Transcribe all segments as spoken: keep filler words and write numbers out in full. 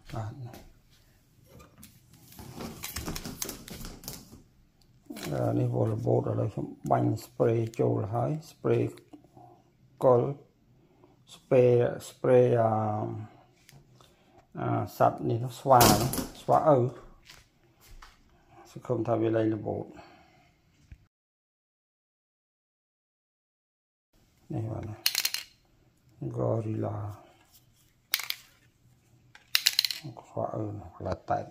នេះវល់បូតឥឡូវខ្ញុំបាញ់ spray ចូលហើយ spray កុល spray spray អាអាសត្វនេះស្វាស្វាឪសង្ឃឹមថាវាលែងរបូតនេះបាទណា Gorilla ស្វាឪខ្លាតែត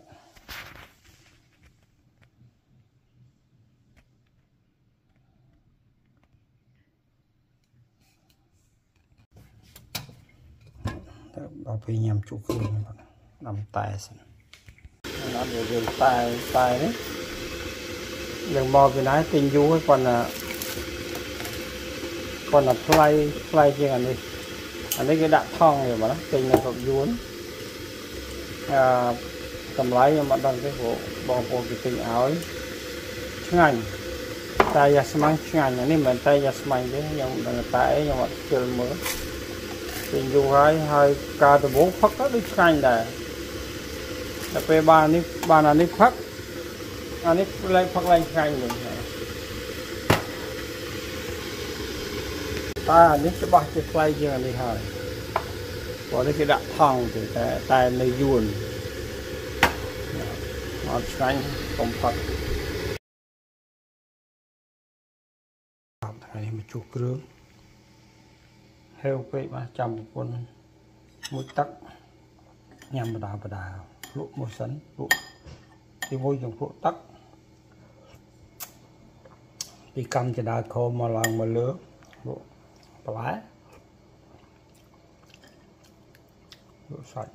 ដល់ពេលញ៉ាំជូរគ្រឿងបាទដាំតែសិនដល់ពេលយើងតែតែនេះយើងមកពីណាទិញយូរគាត់ណាគាត់ណាថ្លៃថ្លៃជាងអានេះអានេះគេដាក់ថងទេបាទទិញនៅស្រុកយួនអឺតម្លៃខ្ញុំអត់ដឹងទេព្រោះបងប្អូនគេទិញឲ្យឆ្ងាញ់តែយ៉ាស្មាំងឆ្ងាញ់អានេះមិនមែនតែយ៉ាស្មាំងទេខ្ញុំដឹងតែអីខ្ញុំអត់ជិលមើលទិញយូរហើយហើយការដំបូងផឹកទៅដូចឆ្ងាញ់ដែរតែពេលបាននេះបានអានេះផឹកអានេះលែងផឹកលែងឆ្ងាញ់វិញតែអានេះច្បាស់ជាថ្លៃជាងអានេះហើយព្រោះនេះគេដាក់ថង់ទេតែតែនៅយួនអត់ឆ្ងាញ់កុំផឹកថ្ងៃនេះមកជួសគ្រឿងហេវពេកបាទចាំប្រពន្ធមួយទឹកញ៉ាំបដាបដាភ្លក់មួយសិនភ្លក់ទីមួយយើងភ្លក់ទឹកពីកម្មចដាខោមកឡើងមកលើភ្លក់បន្លែភ្លក់សាច់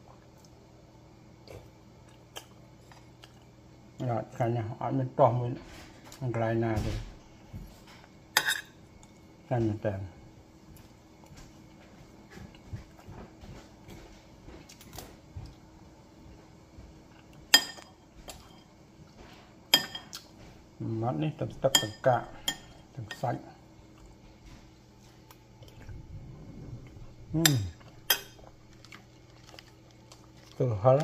អត់ខាញ់ណាស់អត់មានតោះមួយកន្លែងណាទេខាញ់តែមាត់នេះទឹកទឹកទឹកកាក់ទឹកសាច់ហឹមទៅហល់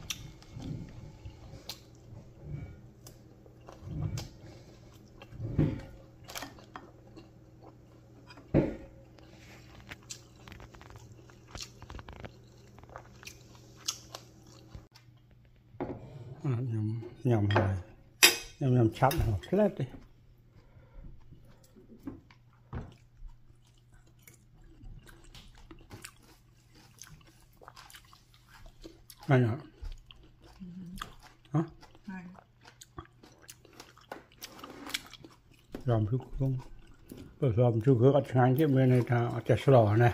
ញ៉ាំញ៉ាំហើយញ៉ាំញ៉ាំឆាប់ហ្នឹងផ្លែតទេអញហ៎រំជុកគងបើរំជុកគឺអត់ឆ្ងាញ់ទេមានន័យថាអត់ចេះស្លណា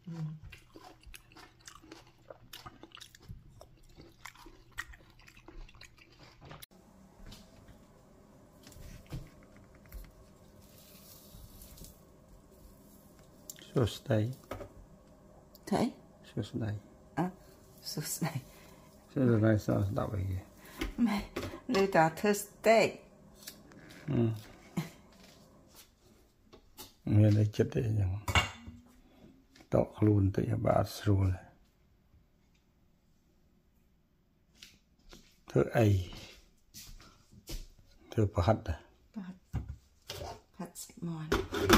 សួស្តីទេសួស្តីអ่ะសួស្តីសួស្តីសួស្តីវិញម៉ែលើតាធ្វើស្តេកអឺមានតែចិត្តទេអញ្ចឹងតក់ខ្លួនតិចបាទស្រួលធ្វើអីធ្វើប្រហិតប្រហិតផាត់សាច់មាន់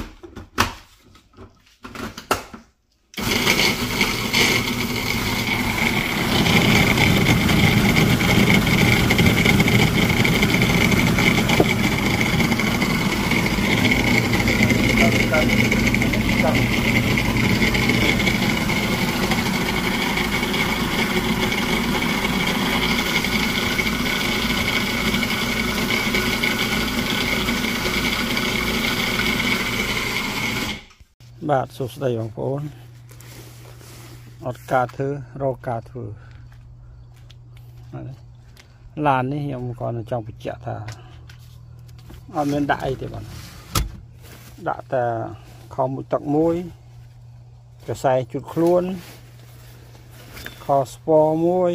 បាទសួស្តីបងប្អូនអត់ការធ្វើរកការធ្វើឡាននេះខ្ញុំគាត់ចង់បញ្ជាក់ថាអត់មានដាក់អីទេបងដាក់តែខំមួយទឹកមួយកសែជូតខ្លួនខស្ពរមួយ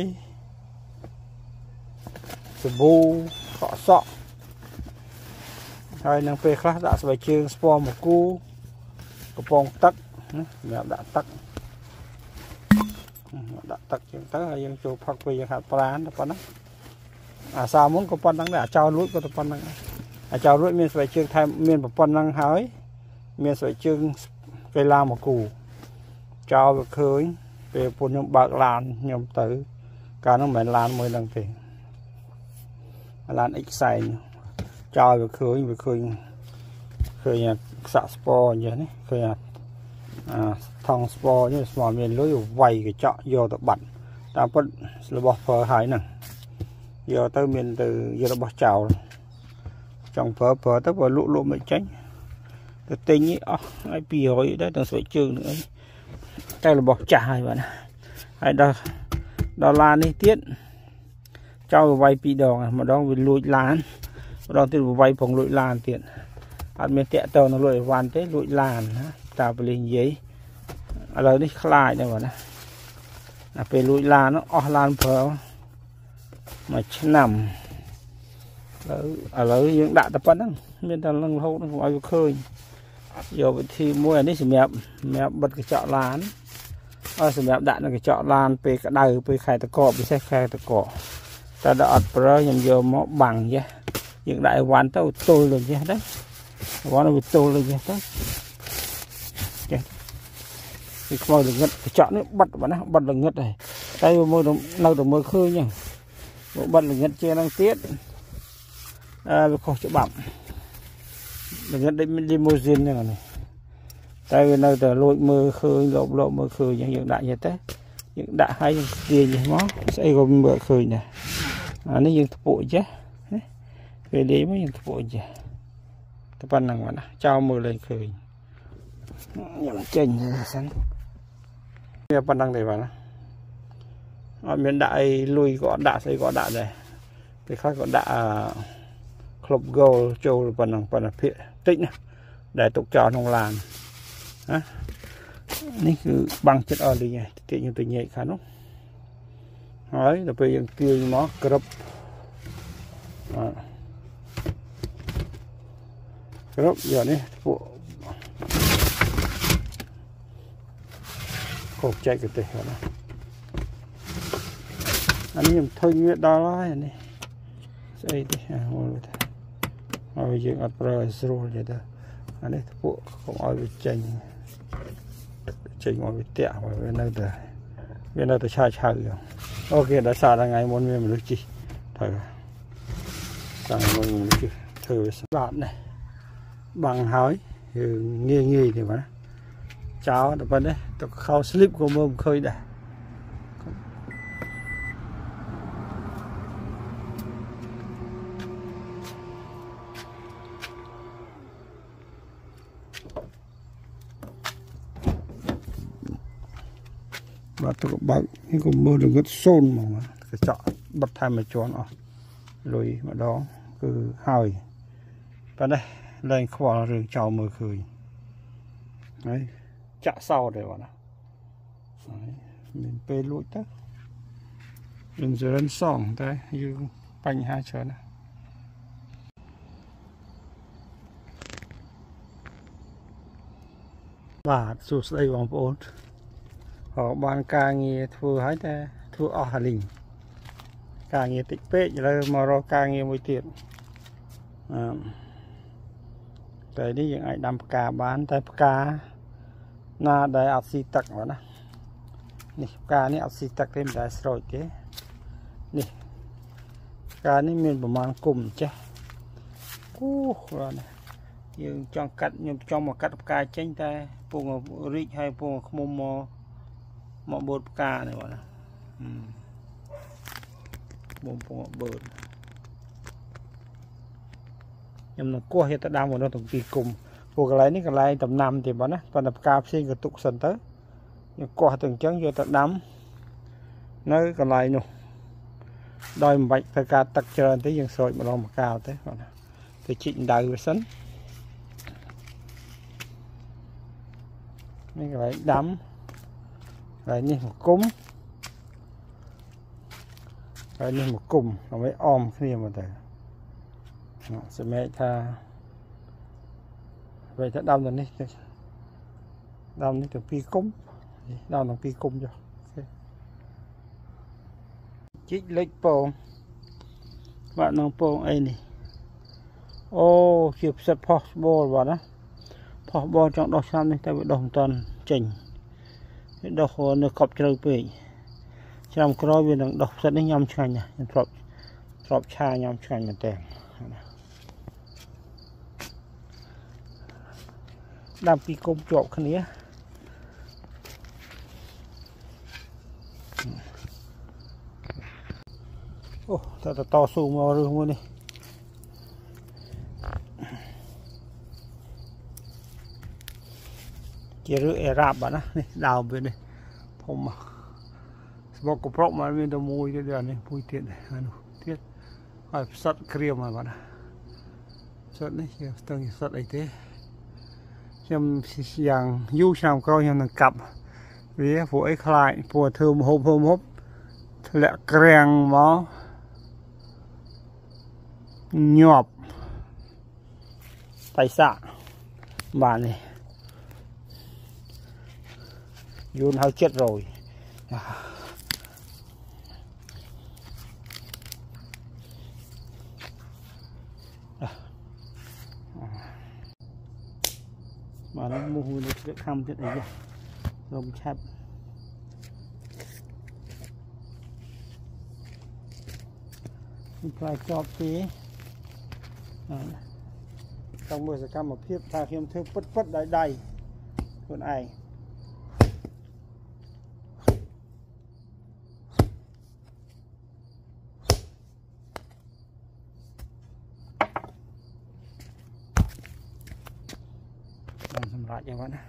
សាប៊ូកក់សក់ហើយនឹងពេលខ្លះដាក់ស្បែកជើងស្ពរមកគូកំប៉ុងទឹកសម្រាប់ដាក់ទឹក đặt tật chuyện tới dân chụp phật vì hạt plan đó con à sao muốn có con năng để cho lúa có con năng à cho lúa miền phải chương thay miền một con năng hái miền phải chương cây la một củ cho được khơi về phụ nhung bạc lan nhung tử cả nó mẹ lan mười lần tiền lan ít xài cho được khơi được khơi khơi nhà sạ sport như thế khơi à thằng sport như sport miền lưới vay cái chợ vô tập bẩn ta vẫn là bỏ phở hải nè giờ tới miền từ giờ nó bỏ chảo trong phở phở tới vào lụ lụ mới tránh từ tinh ấy ai bì hồi đấy đừng phải trường nữa đây là bỏ chả hay vậy hay đó đó là đi tiết cho vay pi đòn mà đó vì lụi làn đó thì vay phòng lụi làn tiền ăn miếng tẹt tàu nó lụi hoàn thế lụi làn ta phải lên giấy ở đây đi khai này mà nè về lụi làn nó o làn phở mà nằm ở đây những đại tập vấn miền tây lăng hậu nó không ai khơi giờ thì mua này thì mẹ mẹ bật cái chợ lán ở sự mẹ đại là cái chợ lan về cái đầu về khai tơ cọ về xe khai tơ cọ ta đã ở nhầm giờ nó bằng chứ những đại quan tao tôi lên chứ đấy quan nó bị tôi lên chứ đấy thì không được ngất cái chợ nó bật vào nó bật là ngất này tay môi nó lâu được mưa khơi nhỉ bật là ngất che đang tiết à khỏi chỗ bẩm là ngất đến limousine này này tại vì nơi từ lội mưa khơi lộn lộn mưa khơi những hiện đại như thế những đại hay những tiền gì mó sẽ gồm mưa khơi nè à nó những bộ chứ về đấy mới những bộ chứ tập ban năng mà trao mưa lên khơi những trình sẵn bây ban năng này vào ở miền đại lùi gọn đạ xây gọn đạ này cái khác gọn đạ club gold châu là ban năng ban năng phía tĩnh để tục trò trong làng à,นี่คือบังจัดเอาเลยไงเตะยังตัวใหญ่ขานุ๊กเฮ้ยเราไปยังเกลือหมอกระบกระบอย่างนี้พวกโขกใจกันเตะนะอันนี้ยังทึ่งเงี้ยดอลลาร์นี่ใช่ดิอ่ะโอ้ยเอาไปยังอัดปลาสโลเลยเด้ออันนี้พวกของเอาไปใจtrình mọi việc tẹo và bên đây từ bên đây từ xa xa rồi ok đã xa ra ngày muốn mình được chi thời rằng mình được thử bạn này bằng hói nghi nghi thì mà cháu được bên đấy tôi khâu slip của mồm khơi đây và tôi bảo những con mưa đừng có xôn mà cái chợ bật thay mà tròn ở rồi mà đó cứ hỏi và đây lên khoa rừng chào mưa khơi đấy chợ sau đây bọn nào mình bê lụi tất đừng giờ lên sòng đây như bánh hai chờ này và sụt đây bằng bốn họ ban ca nghe thua hết ta thua ở Hà Linh ca nghe tích pê rồi mà rồi ca nghe mùi tiền à, tới đi những ai đâm cá bán tay cá na đại áp xì tắc vào nè nè cá này áp xì tắc thêm đại rồi thế nè cá này miềnประมาณ cùng chứ cú rồi nè nhưng trong cắt nhưng trong một cắt cá chênh ta vùng rít hay vùng không mò mọ bột cá này gọi là bông mọ bột nhưng nó qua hiện tại đang một nó tổng kỳ cùng của cái lấy ní cái lấy tầm năm thì bọn nó còn đập cá xin cái tục sần tới nhưng qua từng chấn vô tận đám nơi còn lại nụ đôi bạch phải cá tắc trơn tới dân sôi mà lo mà cao tới bọn thì chỉnh đầy với sấn nên cái lấy đám lại như một cúng lại như một cùng nó mới om kia mà để sẽ mẹ tha vậy ta đâm rồi đi đâm đi từ pi cúng đâm bằng pi cung cho chích lệch bông bạn nông bông ấy nè ô chụp sập possible vào đó possible trong đó xăm này ta bị đồng toàn chỉnh đọc nó cọp chơi bị trong cái viên đừng đọc rất nhầm chanh nhỉ drop drop cha nhầm chanh mình tiền đam pi công trộm khăn nhé ô ta ta to su màu rừng luôn đi chia rưỡi rạp bạn á đào bên đây không mà bọc cục rộng mà bên đầu mùi cái đèn này mùi tiện này anh thiết phải sắt cream mà bạn ạ sắt đấy từng sắt ấy thế xem dạng du sao coi như là cặp vì phụ ấy lại phụ thơm hộp hộp hộp lẹ kreng máu nhọp tay xạ bạn này Yun hơi chết rồi mà nó mua hùi được thăm chết này rồng chắp phải chọt tí trong mười giờ cam một phiếp ta khiêm thêm phất phất đầy đầy con ai lại cho bạn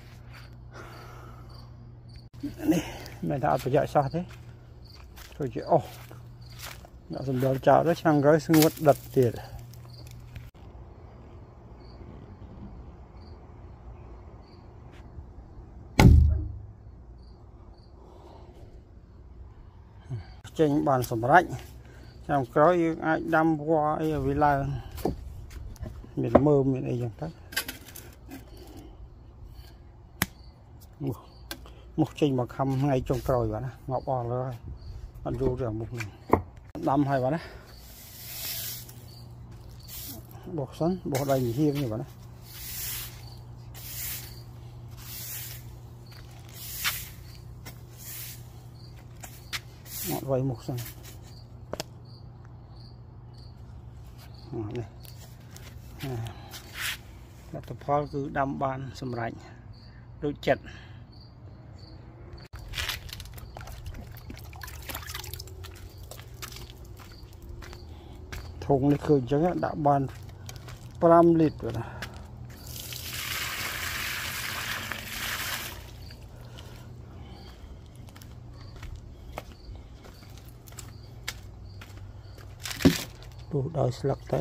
này mày đã phải dạy sao thế thôi chị ô đã dùng đầu chảo đó sang gói xương vật đặt tiền trên bàn sầm rách trong gói ai đâm qua ấy vì là miền mơ miền ấy chẳng cách một trình mà khăm ngay trong còi bạn ngọc bò rồi bạn vô được một đâm hay bạn bột sắn bột đầy hiên như bạn ngọt vay một sắn này là tập phó cứ đâm ban sầm rạnh đôi chật thùng này khởi chẳng đã bàn năm lít rồi nè đủ đòi sạc tới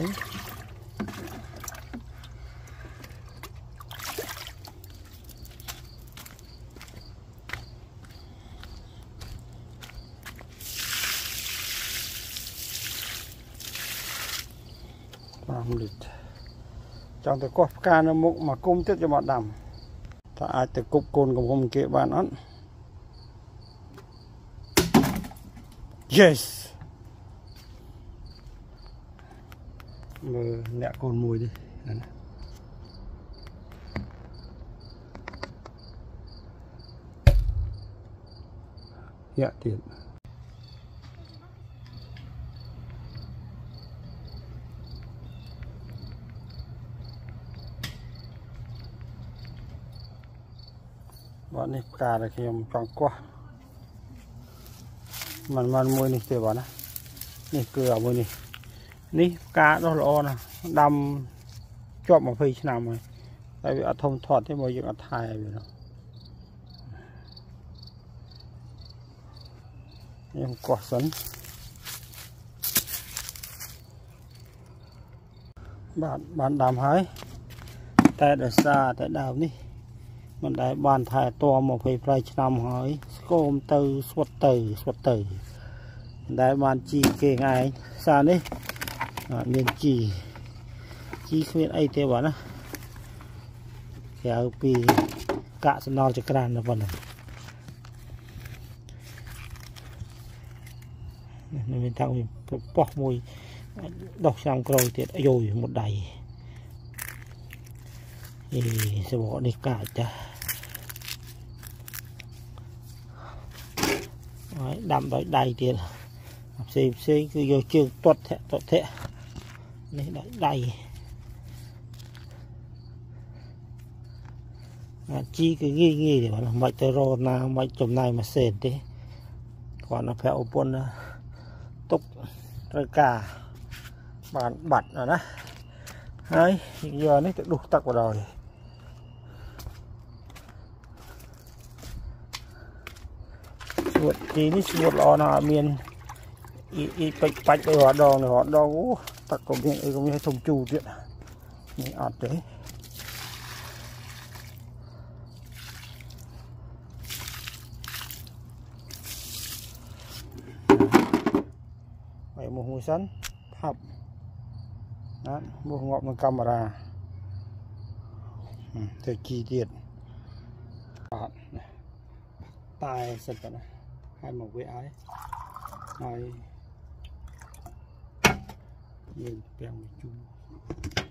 trong cái cột ca nó mục mà cung tiếp cho bọn đầm ta ai từ cục cồn của mình kia bạn ăn yes mờ nẹt cồn mùi đi dạ tiền bọn này cà là khi em tròn qua mình mình mua này từ bọn này này cửa mua này ní cá đó lo nè đâm chọn một phi nào rồi tại vì ở thông thoát thế bây giờ ở thai vậy đó em quả sắn bạn bạn đàm hái tại để xa tại đào đi mình đại bàn thải to một phi play năm hỏi scom từ xuất từ xuất từ đại bàn chi kề ngay xa đi miền chỉ chi khuyên ấy thế bảo nó kéo pi cạ sẽ no cho cái đàn nó vào này mình thằng mình bỏ mùi đọc sang rồi thì rồi một đầy thì sẽ bỏ đi cả cha đâm đói đầy tiền xem xem cứ vô trường tuột thế tuột thế này đói đầy à, chi cứ nghi nghi để mà mày tơ rô nào mày chùm này mà sền thế còn nó phải ốp buôn túc rồi cả bạn bật rồi đó đấy giờ nó tự đục tắc vào rồi suốt tí ní suốt lo nào miền ít ít bạch bạch ở hoạt đòn này hoạt đòn ú tắc có miệng ấy cũng như thông chu chuyện này ọt đấy vậy một mùi sắn hấp đó một ngọn một camera ừ, thời chi tiết tai sật này hai một cái ái nói nhiều bèo chung